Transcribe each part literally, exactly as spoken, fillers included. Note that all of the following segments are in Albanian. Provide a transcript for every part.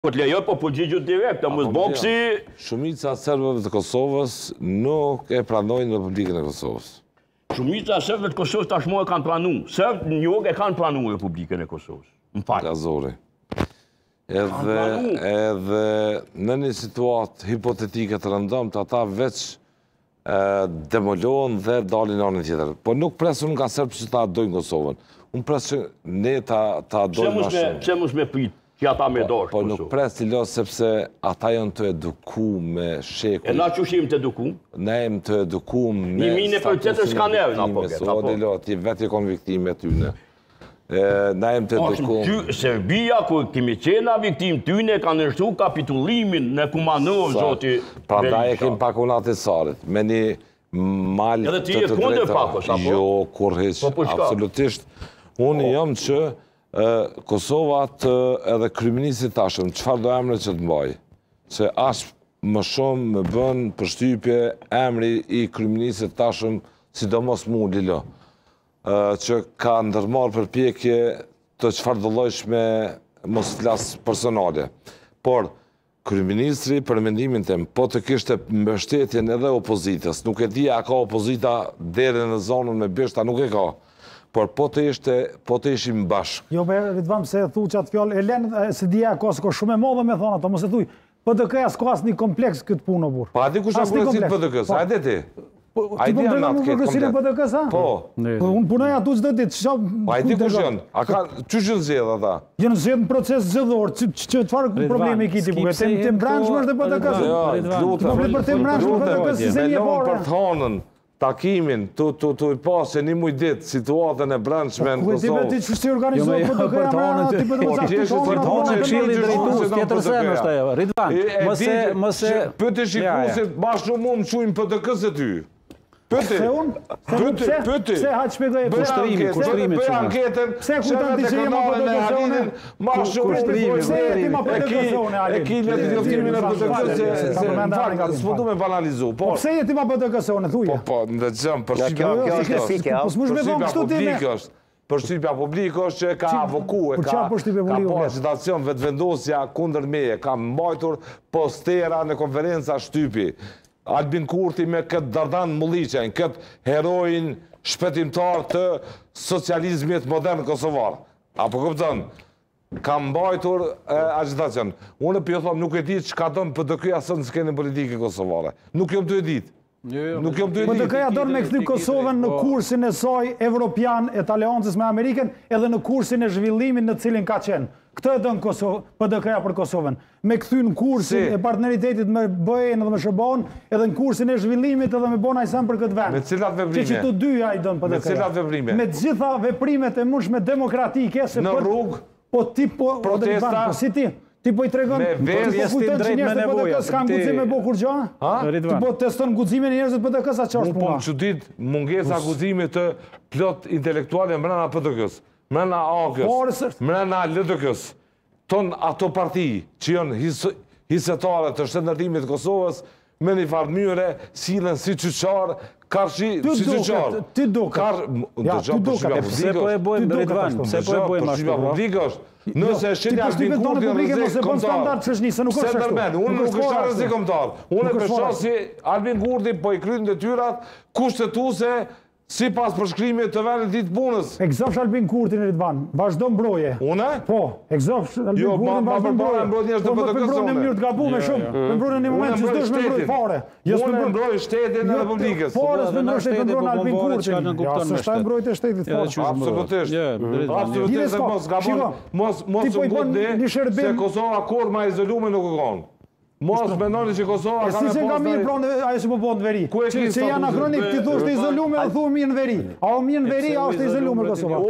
Po të lejo, po përgjigju direkt, mos bëj si... Shumica serbëve të Kosovës nuk e pranojnë Republikën e Kosovës. Shumica serbëve të Kosovës tashmë e kanë pranuar. Serbët nuk e kanë pranuar Republikën e Kosovës. Më fal. Gazori. Edhe edhe në një situatë hipotetike të rëndëmt, ata veç demolohen dhe dalin anën tjetër. Po nuk presun nga serbët që ta dojnë Kosovën. Unë pres që ne ta dojnë ma shumë. Pse mos me prit? Që ata me dorë. Po nuk pres t'i losë sepse ata janë të eduku me shekuj. E na që shim të eduku? Ne jem të eduku me... Një mine për qëtër s'ka neve, na po këtë. O, dhe lo, ti vetë i konë viktime t'yne. Ne jem të eduku... Serbia, ku kemi qena viktim t'yne, ka nështu kapitullimin në Kumanov, zoti... Pra da e kem pak unat e sarit, me një malë të të drejta... Jo, kur heq, absolutisht. Unë jam që... Kosovat edhe kryeministri tashëm, qëfar do emre që të mbaj? Se ashtë më shumë më bën përshtypje emri i kryeministri tashëm, sidomos mu, Lilo, që ka ndërmarë përpjekje të qëfar dëllojsh me mos flasë personale. Por, kryeministri, për mendimin tem, po të kishte mbështetjen edhe opozitës, nuk e di a ka opozita deri në zonën me bishta, nuk e ka. Por po të ishte, po të ishim bashkë. Jo, për Ridvan, se thu që atë fjallë, e lenë se dhja ka s'ko shumë e modhe me thonë ato, mos e thuj, P D K-ja s'ko asë një kompleks këtë punë, burë. Pa, ati ku shë kërësit P D K-së, hajde ti. A i dhja në atë këtë kompleks. P D K-së, Po. Unë punoj atu qdo ditë, që Pa, i ti ku shën, a ka, që shën zjedh ata? Jenë zjedh në proces zjedhor, që të farë problemi i kiti, buke, të mbranshme është dhe P D K-së. Takimin, të i pasë një muj ditë situatën e brendshme në Kosovë. Po, ti ti që shtë i organizohë për të kërë mërë, ti për të mësashtë të tonë, të tonë e qili drejtus, tjetër se në shtë ajo. Ridvan, mëse... mëse... Pëtë shikusit, ma shumë mu më qujmë për të kësë ty. Pëtë, pëtë, pëtë, pse haqë shpegoj e kushtrimi, kushtrimi për anketën, pse kujtën të që jema për të kësone, ma shumë pse e ti ma për të kësone, e ki në të njëftimin e për të kësë, se në faktë, së përdu me banalizu. Po pse e ti ma për të kësone, thuja? Po, po, në gjëmë, për përshtypja publike është që ka avoku, ka po agitacion vetëvendosja kundër meje, ka mbajtur postera në konferenca shtypi. Albin Kurti me këtë Dardan Mulliqen, këtë herojin shpetimtar të socializmit modern kosovar. Apo këpëtën, ka mbajtur agitacion. Unë për jo thomë, nuk e ditë që ka dëmë për të këja sënë në skenin politike kosovare. Nuk jom të e ditë. Nuk jom të e ditë. Për të këja dorë me këthy Kosovën në kursin e soj evropian e të aleancës me Ameriken edhe në kursin e zhvillimin në cilin ka qenë. Këtë e dënë P D K-ja për Kosovën. Me këthy në kursin e partneritetit me B E-n dhe me Shërbon, edhe në kursin e zhvillimit edhe me bona i samë për këtë vend. Me cilat veprime? Që që të dyja i dënë P D K-ja. Me cilat veprime? Me gjitha veprimet e mundshme demokratike. Në rrugë? Po ti po... Protesta? Si ti? Ti po i tregon... Me verje stin drejt me nevoja. S'ka guxim me bo kur gjo? Ti po teston guximin e njerëzit P D K-sa që është puna? Mu po më qudit mungesa guximit të plot intelektuale mrena P D K-s, mrena A K-s, mrena L D K-s. Ton ato parti që janë hisetare të shtetërtimit të Kosovës, me një farë mënyre, silën si qyqarë, karshi si qyqarë. Ty duket. Ty duket. Pse po e bojmë Ridvan? Pse po e bojmë ashtu? Nëse shqetja Albin Kurti në rëzik komtar, se ndërmen, unë nuk është rëzik komtar. Unë e përshon si Albin Kurti po i krynë dhe tyrat kushtetuse si pas përshkrimit të vendit ditë punës. Egzofsh Albin Kurti në Ridvan, vazhdo mbroje. Une? Po, egzofsh Albin Kurti vazhdo mbroje. Po më përmbrojnë në mënyrë të gabume shumë. Përmbrojnë në një moment që s'dush me mbrojnë fare. Unë mbrojnë shtetin e Republikës. Fare s'me në shtetin përmbrojnë Albin Kurti. Ja, së shtaj mbrojt e shtetit fare. Absolutisht. Absolutisht, mos gabon, mos më gudni se Kosova kur ma izolume nuk u konë. Mos mendoni që Kosova ka me postë... Si që nga mirë pronë ajo që po po në veri? Që janë akronik, ti thu është izolume dhe thu mirë në veri. A o mirë në veri, a është izolume Kosova?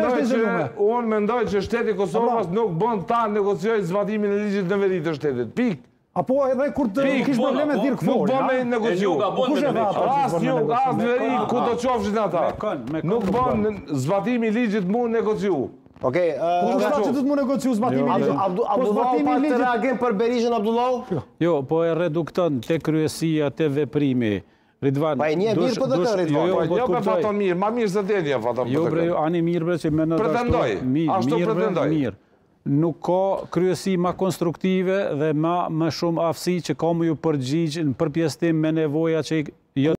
Unë mendoj që shteti Kosovas nuk bënd ta negocioj zbatimin e ligjit në veri të shtetit. Pik. Apo edhe kur të kishë probleme dirë këfori. Nuk bënd me negociu. Asë një, asë në veri, ku të qofshin ata. Nuk bënd zbatimi ligjit mu negociu. Okej, po shta që të të më negociu zbatimi ligjit. Abdullahu pa të reagim për Berishën, Abdullahu? Jo, po e redukton të kryesia, të veprimi. Ridvan... Pa e një mirë për të të Ridvan? Jo, për faton mirë, ma mirë se të një faton për të këtë. Jo, bre, ani mirë bre që me në... Pretendoj, ashtu pretendoj. nuk ka kryesi ma konstruktive dhe ma më shumë aftësi që ka më ju përgjigjë në përpjestim me nevoja që